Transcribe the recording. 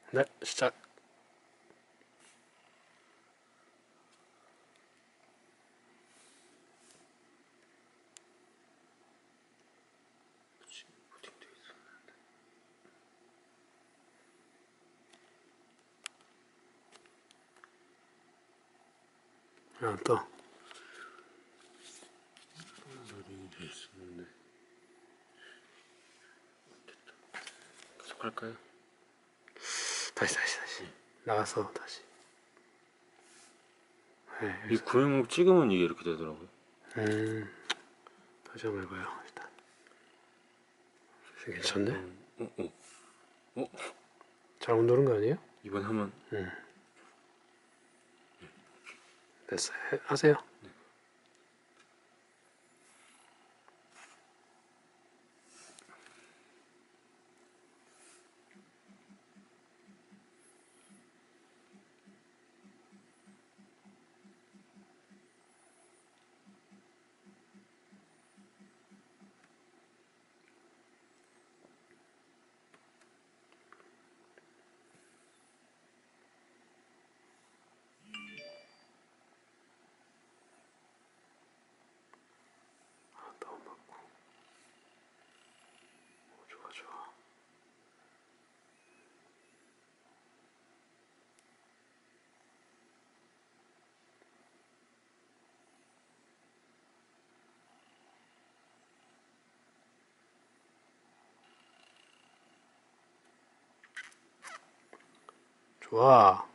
네, 시작. 또. 계속 할까요? 다시. 나가서 다시. 네, 이 구형목 찍으면 이게 이렇게 되더라고요. 다시 한번 해봐요. 일단. 괜찮네. 잘못 누른 거 아니에요? 이번 한번 됐어요. 하세요. 다운받고. 좋아. 좋아.